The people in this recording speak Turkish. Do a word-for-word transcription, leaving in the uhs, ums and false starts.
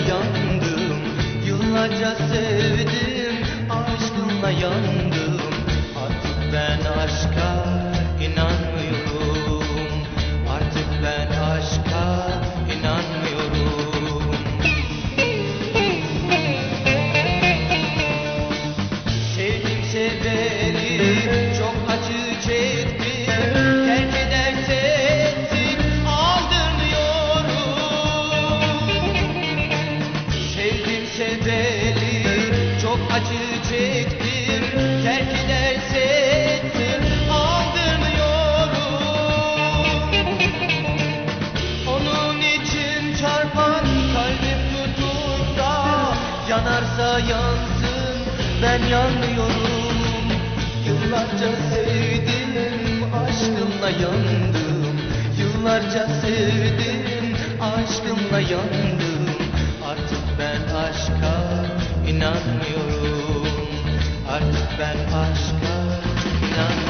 yandım. Yıllarca sevdim, aşkınla yandım. Artık ben aşka inanmıyorum. Artık ben aşka inanmıyorum. Sevdim seveli çok acı çektim. Terk ederse etsin aldırmıyorum. Sevdim seveli çok acı çektim. Terk ederse etsin aldırmıyorum. Onun için çarpan kalbim tutup da yanarsa yansın, ben yanmıyorum. Yıllarca sevdim, aşkımla yandım. Yıllarca sevdim, aşkımla yandım. Artık ben aşka inanmıyorum. Artık ben aşka inanmıyorum.